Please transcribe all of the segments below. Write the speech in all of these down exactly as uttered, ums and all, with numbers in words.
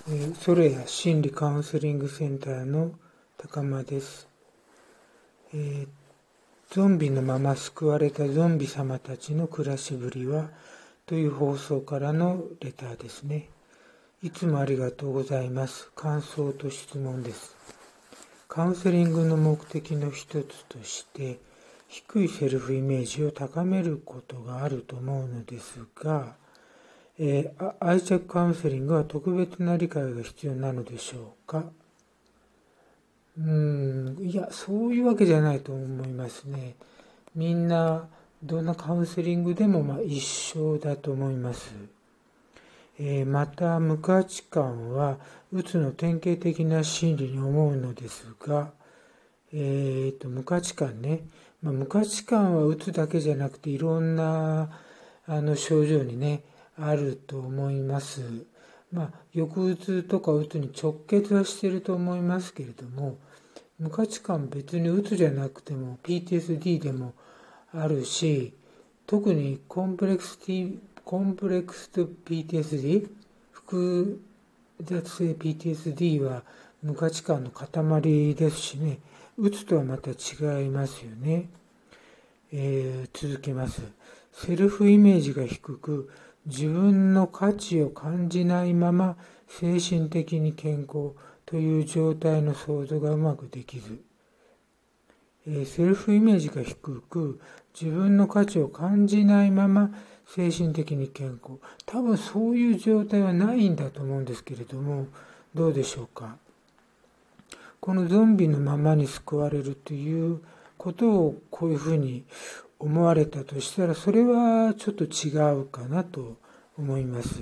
えー、ソレア心理カウンセリングセンターの高間です、えー。ゾンビのまま救われたゾンビ様たちの暮らしぶりはという放送からのレターですね。いつもありがとうございます。感想と質問です。カウンセリングの目的の一つとして低いセルフイメージを高めることがあると思うのですが、えー、愛着カウンセリングは特別な理解が必要なのでしょうか。うーん、いや、そういうわけじゃないと思いますね。みんな、どんなカウンセリングでもまあ一緒だと思います。えー、また、無価値観は、うつの典型的な心理に思うのですが、えーと、無価値観ね。まあ、無価値観はうつだけじゃなくて、いろんなあの症状にね、あると思います。まあ、抑うつとかうつに直結はしていると思いますけれども、無価値観別にうつじゃなくても ピーティーエスディー でもあるし、特にコンプレックスティコンプレックスと ピーティーエスディー、複雑性 ピーティーエスディー は無価値観の塊ですしね、うつとはまた違いますよね。えー、続けます。セルフイメージが低く、自分の価値を感じないまま精神的に健康という状態の想像がうまくできず、えー、セルフイメージが低く、自分の価値を感じないまま精神的に健康。多分そういう状態はないんだと思うんですけれども、どうでしょうか。このゾンビのままに救われるということをこういうふうに思われたとしたら、それはちょっと違うかなと思います。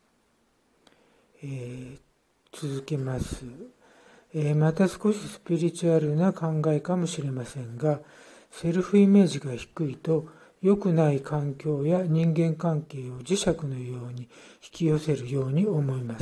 えー、続けます。えー、また少しスピリチュアルな考えかもしれませんが、セルフイメージが低いと良くない環境や人間関係を磁石のように引き寄せるように思います。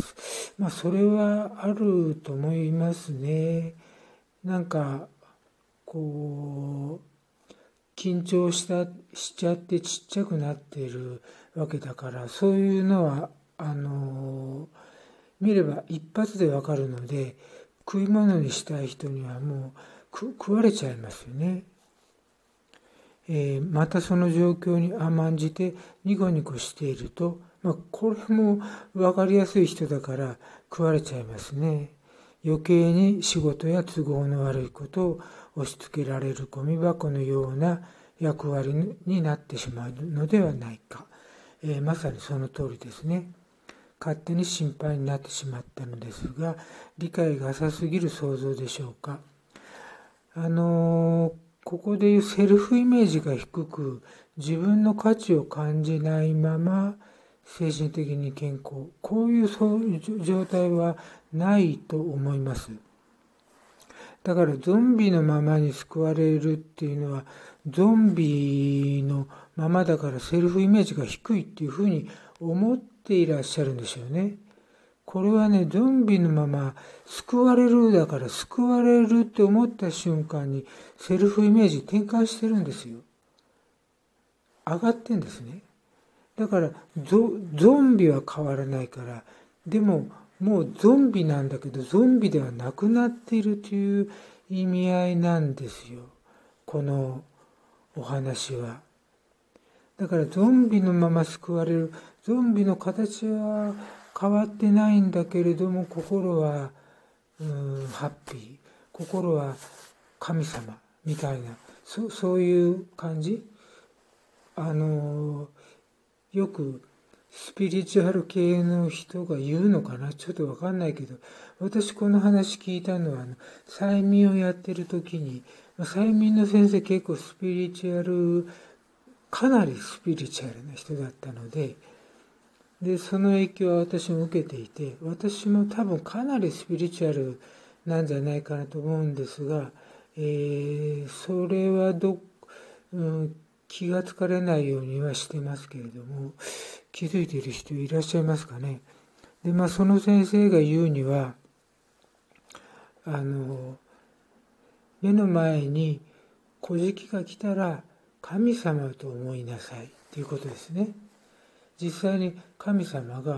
まあそれはあると思いますね。なんかこう緊張したしちゃってちっちゃくなっているわけだから、そういうのはあの見れば一発でわかるので、食い物にしたい人にはもう食われちゃいますよね。えー、またその状況に甘んじてニコニコしていると、まあ、これも分かりやすい人だから食われちゃいますね。余計に仕事や都合の悪いことを押し付けられるゴミ箱のような役割になってしまうのではないか。えー、まさにその通りですね。勝手に心配になってしまったのですが、理解が浅すぎる想像でしょうか。あのー、ここでいうセルフイメージが低く、自分の価値を感じないまま精神的に健康、こういうそういう状態はないと思います。だからゾンビのままに救われるっていうのは、ゾンビのままだからセルフイメージが低いっていうふうに思っていらっしゃるんでしょうね。これはね、ゾンビのまま救われるだから、救われるって思った瞬間にセルフイメージ転換してるんですよ。上がってんですね。だから ゾ, ゾンビは変わらないから、でももうゾンビなんだけど、ゾンビではなくなっているという意味合いなんですよ、このお話は。だからゾンビのまま救われる、ゾンビの形は変わってないんだけれども、心はうんハッピー、心は神様みたいな、そ, そういう感じ。あのよくスピリチュアル系の人が言うのかな、ちょっと分かんないけど、私この話聞いたのはあの催眠をやってる時に、催眠の先生結構スピリチュアル、かなりスピリチュアルな人だったので、でその影響は私も受けていて、私も多分かなりスピリチュアルなんじゃないかなと思うんですが、えー、それはど、うん、気がつかれないようにはしてますけれども、気づいている人いらっしゃいますかね。でまあその先生が言うには、あの目の前に小じが来たら神様と思いなさいということですね。実際に神様が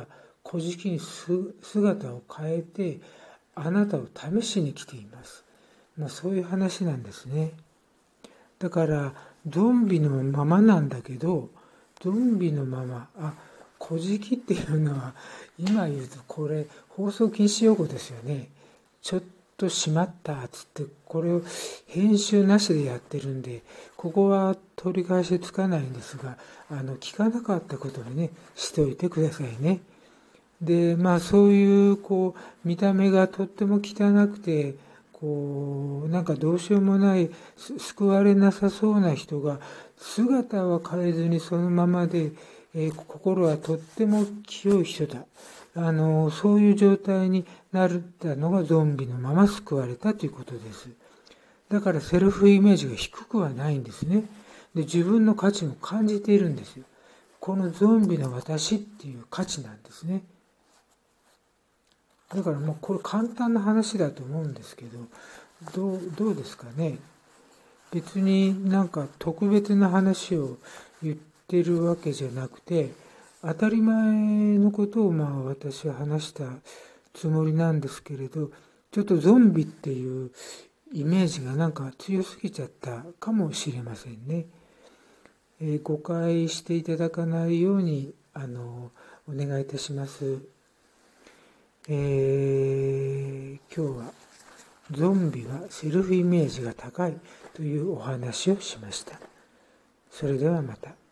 古事記に姿を変えてあなたを試しに来ています。まあ、そういう話なんですね。だからゾンビのままなんだけど、ゾンビのまま、あ、古事記っていうのは今言うとこれ放送禁止用語ですよね。ちょっとしまったつってこれを編集なしでやってるんで、ここは取り返しつかないんですが、あの聞かなかったことにねしておいてくださいね。でまあそういうこう見た目がとっても汚くてこうなんかどうしようもない救われなさそうな人が姿は変えずにそのままで、えー、心はとっても清い人だ、あのそういう状態になったのがゾンビのまま救われたということです。だからセルフイメージが低くはないんですね。で自分の価値も感じているんですよ。このゾンビの私っていう価値なんですね。だからもうこれ簡単な話だと思うんですけど、どう、どうですかね。別になんか特別な話を言ってるわけじゃなくて、当たり前のことをまあ私は話したつもりなんですけれど、ちょっとゾンビっていうイメージがなんか強すぎちゃったかもしれませんね。えー、誤解していただかないようにあのお願いいたします。えー、今日はゾンビはセルフイメージが高いというお話をしました。それではまた。